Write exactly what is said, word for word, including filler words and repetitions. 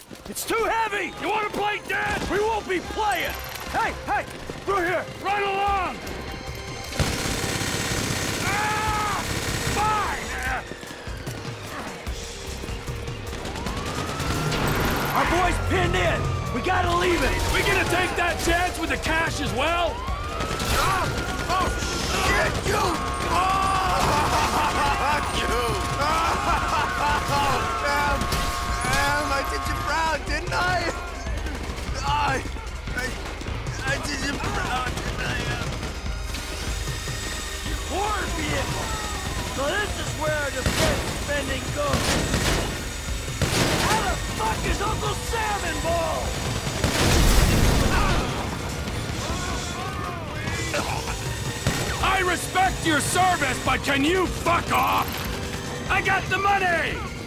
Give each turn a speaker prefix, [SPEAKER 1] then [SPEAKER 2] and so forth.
[SPEAKER 1] It's too heavy! You wanna play dead? We won't be playing! Hey, hey! Through here! Right along! Ah! Fine! Our boy's pinned in! We gotta leave it! We gonna take that chance with the cash as well?
[SPEAKER 2] Ah! Oh, shit, you! Oh, you! Oh, damn! Damn, I did you proud, didn't I? I... I... I did you proud, didn't I?
[SPEAKER 1] War vehicle! So this is where the defense spending goes! How the fuck is Uncle Sam involved? I respect your service, but can you fuck off? I got the money!